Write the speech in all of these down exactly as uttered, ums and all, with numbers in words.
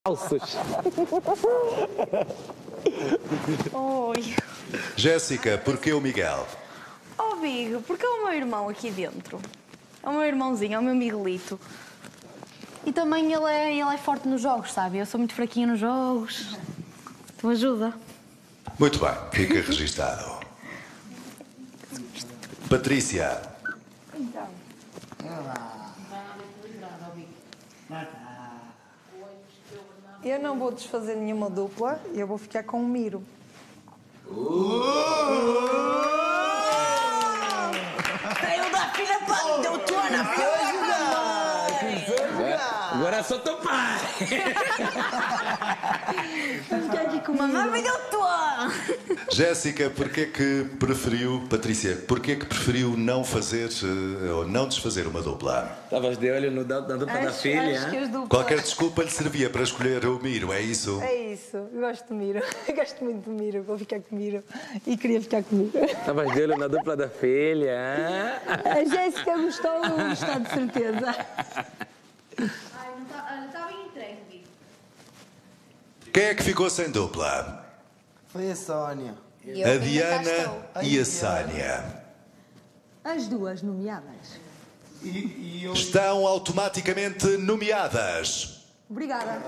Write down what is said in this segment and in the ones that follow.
Falsos. Oi. Jéssica, porquê o Miguel? Oh, Big, porque é o meu irmão aqui dentro. É o meu irmãozinho, é o meu Miguelito. E também ele é, ele é forte nos jogos, sabe? Eu sou muito fraquinha nos jogos. Tu ajuda. Muito bem, fica registado. Patrícia. Então. Eu não vou desfazer nenhuma dupla, eu vou ficar com o Miro. Saiu da filha para deu tua na filha. Agora sou teu pai. Vou ficar aqui com o mamãe deu tua. Jéssica, porquê que preferiu, Patrícia, porquê que preferiu não fazer eh, ou não desfazer uma dupla? Estavas de olho no, na dupla da Acho, filha, acho que hein? as duplas... Qualquer desculpa lhe servia para escolher o Miro, é isso? É isso, eu gosto do Miro. Eu gosto muito do Miro, vou ficar com o Miro. E queria ficar comigo. Estavas de olho na dupla da filha, hein? A Jéssica gostou, eu vou gostar de certeza. Ai, não está tá bem entregue. Quem é que ficou sem dupla? Foi a Sónia. A Diana e a Sónia. As duas nomeadas. E, e eu... Estão automaticamente nomeadas Obrigada.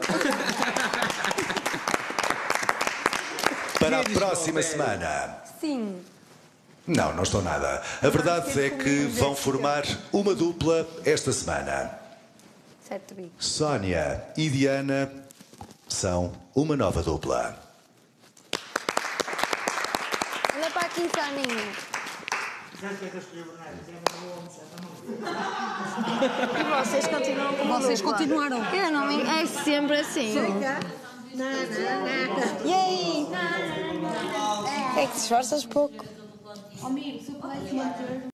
para a próxima semana. Sim. Não, não estou nada. A verdade é que vão formar uma dupla esta semana. Certo, Big. Sónia e Diana são uma nova dupla. Olha para aqui, Soninho. E vocês continuam como Vocês dupla? continuaram. Eu não me... É sempre assim. E aí? É que te esforças pouco. Amigo, se eu pudesse manter...